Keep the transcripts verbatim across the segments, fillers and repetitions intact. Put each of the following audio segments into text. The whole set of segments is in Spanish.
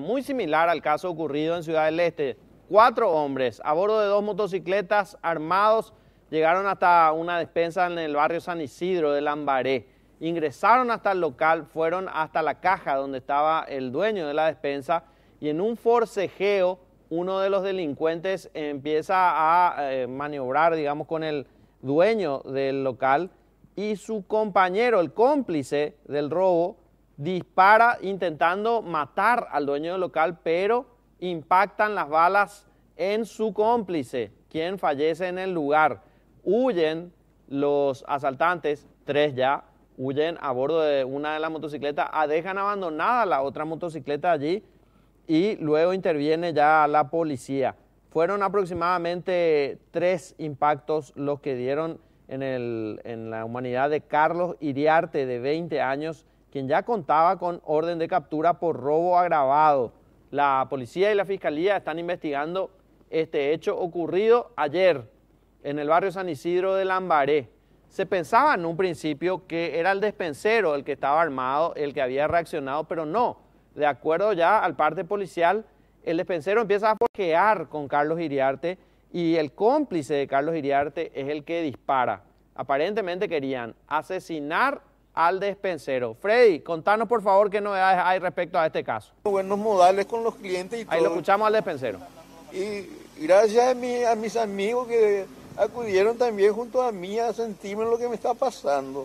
Muy similar al caso ocurrido en Ciudad del Este. Cuatro hombres a bordo de dos motocicletas armados llegaron hasta una despensa en el barrio San Isidro de Lambaré. Ingresaron hasta el local, fueron hasta la caja donde estaba el dueño de la despensa y en un forcejeo uno de los delincuentes empieza a eh, maniobrar, digamos, con el dueño del local y su compañero, el cómplice del robo, dispara intentando matar al dueño del local, pero impactan las balas en su cómplice, quien fallece en el lugar. Huyen los asaltantes, tres ya, huyen a bordo de una de las motocicletas, dejan abandonada la otra motocicleta allí y luego interviene ya la policía. Fueron aproximadamente tres impactos los que dieron en, el, en la humanidad de Carlos Iriarte, de veinte años, quien ya contaba con orden de captura por robo agravado. La policía y la fiscalía están investigando este hecho ocurrido ayer en el barrio San Isidro de Lambaré. Se pensaba en un principio que era el despensero el que estaba armado, el que había reaccionado, pero no. De acuerdo ya al parte policial, el despensero empieza a forcejear con Carlos Iriarte y el cómplice de Carlos Iriarte es el que dispara. Aparentemente querían asesinar al despensero. Freddy, contanos por favor qué novedades hay respecto a este caso. Buenos modales con los clientes y todo. Ahí lo escuchamos al despensero. Y gracias a, mi, a mis amigos que acudieron también junto a mí a sentirme lo que me está pasando.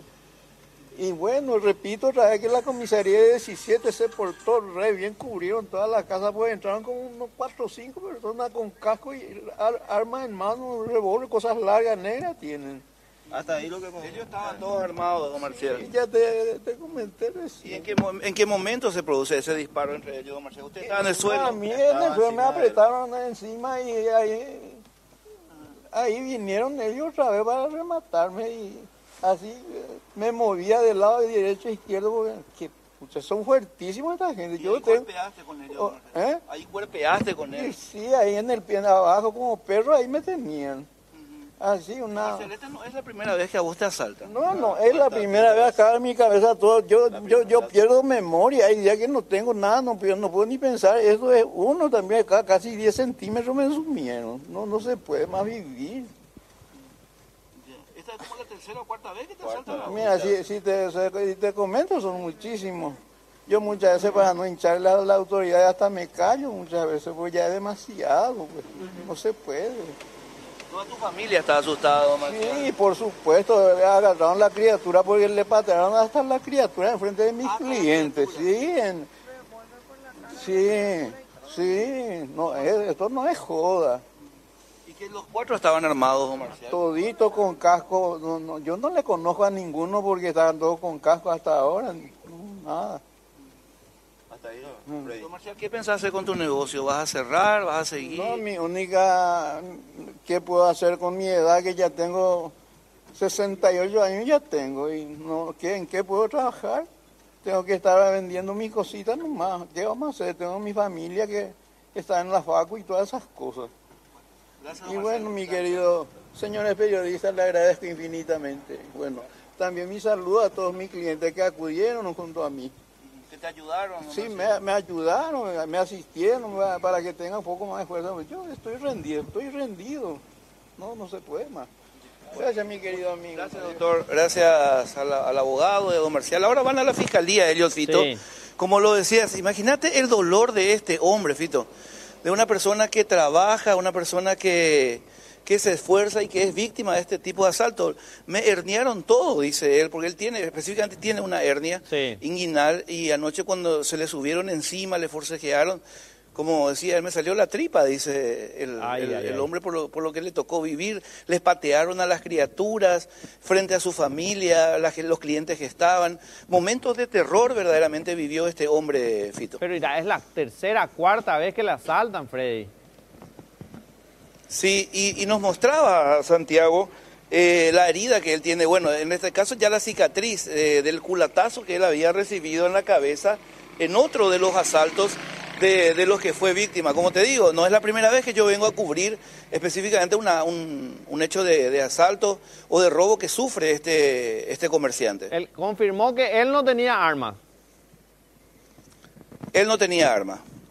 Y bueno, repito otra vez que la comisaría de diecisiete se portó re bien, cubrieron todas las casas, pues entraron como unos cuatro o cinco personas con casco y ar, armas en mano, revólver, cosas largas, negras tienen. Hasta ahí lo que ellos estaban todos armados, don Marcial. Sí, ya te, te comenté recién. ¿Y en qué, en qué momento se produce ese disparo entre ellos, don Marcial? ¿Usted estaba en el suelo? A mí en el suelo me apretaron encima y ahí, ahí vinieron ellos otra vez para rematarme y así me movía de lado de derecho a izquierdo porque que, ustedes son fuertísimos esta gente. ¿Y Yo ahí tengo, golpeaste con ellos? oh, ¿eh? Ahí golpeaste con ellos. Sí, sí, ahí en el pie abajo como perro ahí me tenían. Así una... Marcial, esta no es la primera vez que a vos te asaltan. No, no, es la primera vez acá en mi cabeza todo. Yo, yo, yo pierdo memoria, hay días que no tengo nada, no, no puedo ni pensar. Eso es uno también acá, casi diez centímetros me sumieron. No, no se puede más vivir. ¿Esta es como la tercera o cuarta vez que te asaltan? Mira, si, si, te, si te comento, son muchísimos. Yo muchas veces para no hincharle a la autoridad hasta me callo muchas veces, porque ya es demasiado, pues, no se puede. Toda tu familia está asustada, don Marcial. Sí, por supuesto, agarraron la criatura porque le patearon hasta la criatura en frente de mis ah, clientes. Sí, en, sí, sí, no, esto no es joda. ¿Y que los cuatro estaban armados, don Marcial? Todito con casco, no, no, yo no le conozco a ninguno porque estaban todos con casco hasta ahora, no, nada. Hasta ahí, ¿no? Mm. Don Marcial, ¿qué pensás hacer con tu negocio? ¿Vas a cerrar? ¿Vas a seguir? No, mi única, ¿qué puedo hacer con mi edad? Que ya tengo sesenta y ocho años, ya tengo, y no, ¿qué, ¿en qué puedo trabajar? Tengo que estar vendiendo mis cositas nomás. ¿Qué vamos a hacer? Tengo mi familia que está en la facu y todas esas cosas. Gracias, y bueno, mi querido señores periodistas, le agradezco infinitamente. Bueno, también mi saludo a todos mis clientes que acudieron junto a mí. ¿Que te ayudaron? Sí, me, me ayudaron, me asistieron para que tenga un poco más de fuerza. Yo estoy rendido, estoy rendido. No, no se puede más. Gracias, mi querido amigo. Gracias, doctor. Gracias al, al abogado de don Marcial. Ahora van a la fiscalía, ellos, Fito. Sí. Como lo decías, imagínate el dolor de este hombre, Fito. De una persona que trabaja, una persona que, que se esfuerza y que es víctima de este tipo de asalto. Me herniaron todo, dice él, porque él tiene, específicamente tiene una hernia sí. inguinal y anoche cuando se le subieron encima, le forcejearon, como decía, él me salió la tripa, dice el, ay, el, ay, el hombre por lo, por lo que le tocó vivir. Les patearon a las criaturas frente a su familia, la, los clientes que estaban. Momentos de terror verdaderamente vivió este hombre, Fito. Pero ya es la tercera, cuarta vez que le asaltan, Freddy. Sí, y, y nos mostraba Santiago eh, la herida que él tiene. Bueno, en este caso ya la cicatriz eh, del culatazo que él había recibido en la cabeza en otro de los asaltos De, de los que fue víctima. Como te digo, no es la primera vez que yo vengo a cubrir específicamente una, un, un hecho de, de asalto o de robo que sufre este, este comerciante. Él confirmó que él no tenía arma. Él no tenía arma.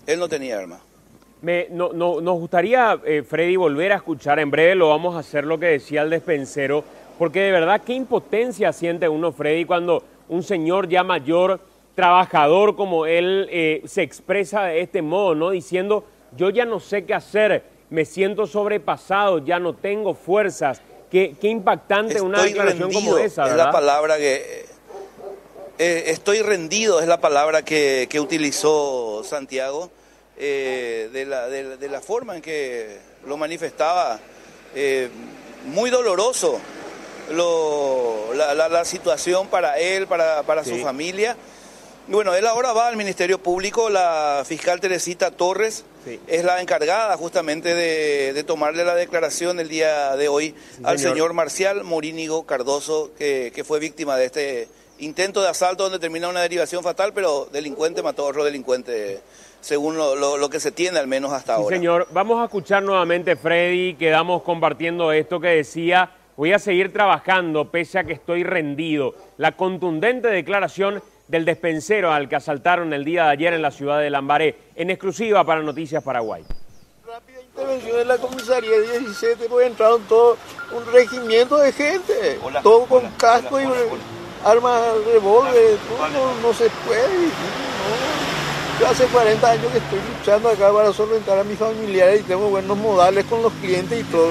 Él no tenía arma. Me, no, no, nos gustaría, eh, Freddy, volver a escuchar, en breve lo vamos a hacer lo que decía el despensero, porque de verdad qué impotencia siente uno, Freddy, cuando un señor ya mayor, trabajador como él, eh, se expresa de este modo, ¿no? Diciendo, yo ya no sé qué hacer, me siento sobrepasado, ya no tengo fuerzas. Qué, qué impactante Estoy una declaración rendido, como esa, ¿verdad? Es la palabra que... Eh, estoy rendido, es la palabra que, que utilizó Santiago, eh, de, la, de, la, de la forma en que lo manifestaba. Eh, muy doloroso lo, la, la, la situación para él, para, para sí. su familia. Y bueno, él ahora va al Ministerio Público, la fiscal Teresita Torres sí. es la encargada justamente de, de tomarle la declaración el día de hoy sí, al señor, señor Marcial Morínigo Cardoso, que, que fue víctima de este intento de asalto donde termina una derivación fatal, pero delincuente mató a otro delincuente, según lo, lo, lo que se tiene al menos hasta sí, ahora. Señor, vamos a escuchar nuevamente, Freddy, quedamos compartiendo esto que decía, voy a seguir trabajando pese a que estoy rendido. La contundente declaración del despensero al que asaltaron el día de ayer en la ciudad de Lambaré, en exclusiva para Noticias Paraguay. Rápida intervención de la comisaría diecisiete, pues entraron todo un regimiento de gente, hola, todo con hola, casco hola, y hola, hola. armas, revólver, no, no se puede. No. Yo hace cuarenta años que estoy luchando acá para solventar a mis familiares y tengo buenos modales con los clientes y todo.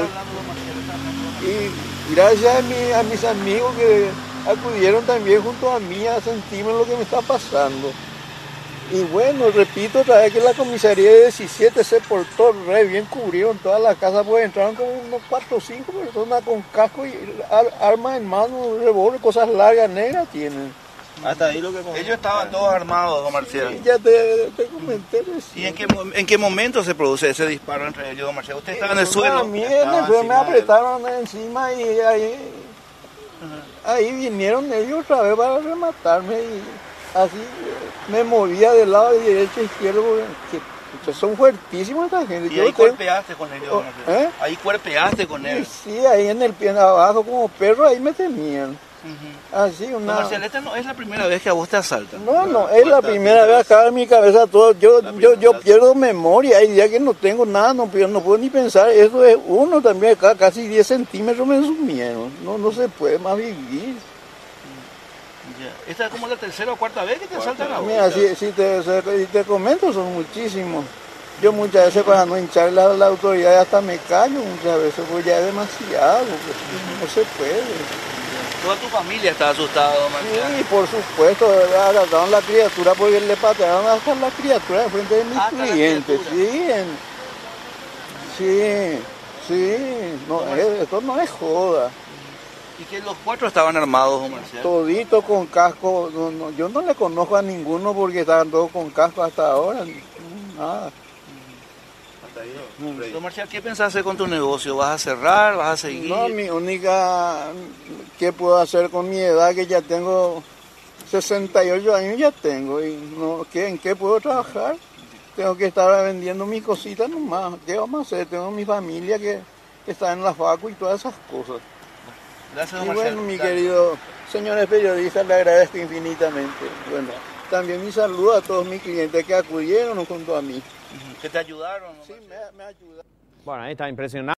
Y gracias a, mi, a mis amigos que acudieron también junto a mí a sentirme lo que me está pasando. Y bueno, repito otra vez que la comisaría de diecisiete se portó re bien, cubrieron toda la casa, pues entraron como unos cuatro o cinco personas con casco y ar armas en mano, revólver, cosas largas, negras tienen. Hasta ahí lo que ellos estaban todos armados, don Marcial. Sí, ya te, te comenté. ¿Y en qué, en qué momento se produce ese disparo entre ellos, don Marcial? ¿Usted estaba en el suelo? A mí me apretaron encima y ahí... Uh-huh. Ahí vinieron ellos otra vez para rematarme y así me movía de lado de derecho a izquierdo porque son fuertísimos esta gente. ¿Y ahí tengo... cuerpeaste con ellos? ¿Eh? Ahí cuerpeaste con ellos. Sí, sí, ahí en el pie de abajo como perro ahí me tenían. Uh-huh. Así una... No, Marcial, esta no es la primera vez que a vos te asaltan. No, no, es la primera vez acá en mi cabeza todo. Yo, yo, yo pierdo memoria, hay días que no tengo nada, no, no puedo ni pensar. Eso es uno también acá, casi diez centímetros me sumieron. No, no se puede más vivir. Ya. Esta es como la tercera o cuarta vez que te asaltan a vos. Mira, si, si, te, si te comento, son muchísimos. Yo muchas veces para no hinchar la, la autoridad hasta me callo muchas veces, porque ya es demasiado, pues, uh-huh. no se puede. Toda tu familia está asustada, Marcial. Sí, por supuesto, agarraron la criatura porque le patearon hasta la criatura en frente de mis ah, clientes. Sí, en... sí, sí, no, es, esto no es joda. ¿Y que los cuatro estaban armados, Marcial? Toditos con casco, no, no, yo no le conozco a ninguno porque estaban todos con casco hasta ahora, nada. Mm. Don Marcial, ¿qué pensás hacer con tu negocio? ¿Vas a cerrar? ¿Vas a seguir? No, mi única... ¿Qué puedo hacer con mi edad? Que ya tengo sesenta y ocho años, ya tengo. Y no, ¿qué, ¿En qué puedo trabajar? Tengo que estar vendiendo mis cositas nomás. ¿Qué vamos a hacer? Tengo mi familia que está en la facu y todas esas cosas. Gracias, don y Marcial. Bueno, mi querido señores periodistas, le agradezco infinitamente. Bueno, también mi saludo a todos mis clientes que acudieron junto a mí. ¿Que te ayudaron? Sí, me, me ayudaron. Bueno, ahí está impresionante.